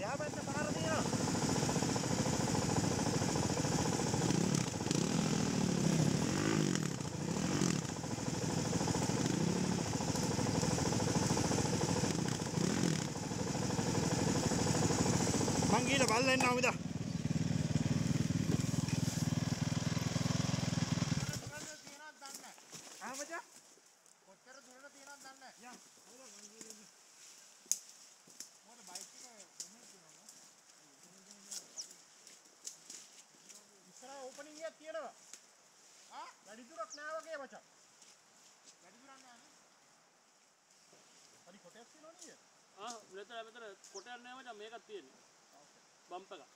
පැත්ත පාර තියෙනවා. මං ගිහලා බලලා එන්නම් මිදා. ආමචා කොච්චර දුරට තියෙනවද දන්නේ නැහැ. යම්. මොකද බයික් එක මොනවද තියෙනවද? ඉස්සරහ ඕපනින් එකක් තියෙනවා. වැඩි දුරක් නෑ වගේ මචං. වැඩි දුරක් නෑ නේ. හරි කොටයක් තියෙනව නේද? මෙතන කොටයක් නෑ මචං මේකක් තියෙන්නේ. බම්ප් එක.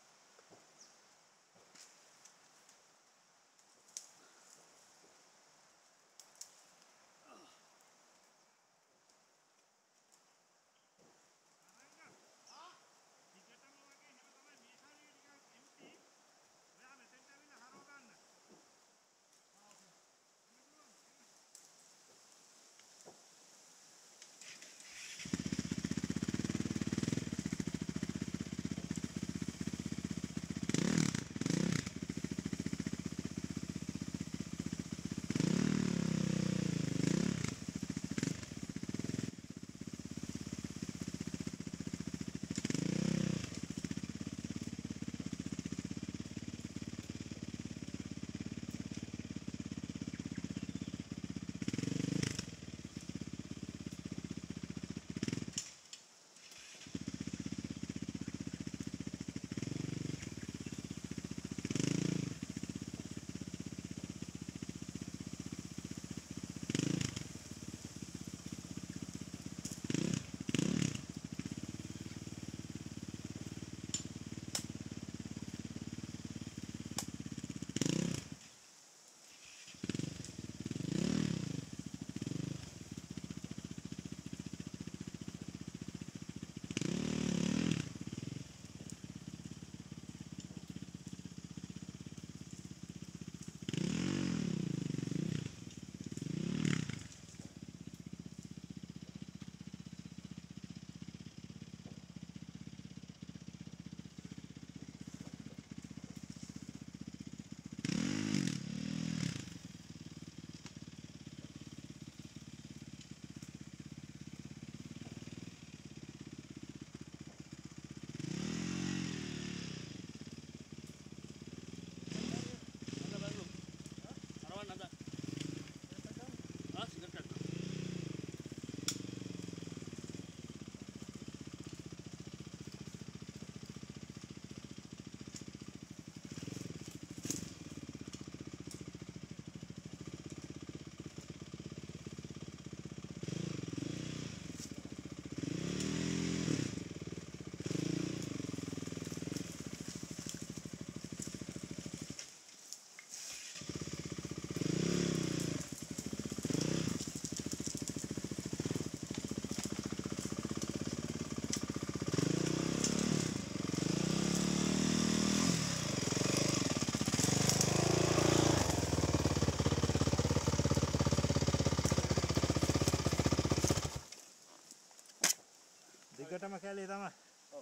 දිගටම කැලේ තමයි. ඔව්.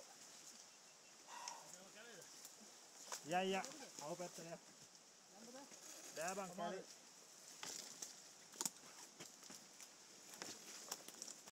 යා. ආව පැත්තට යා. බෑ බං කැලේ.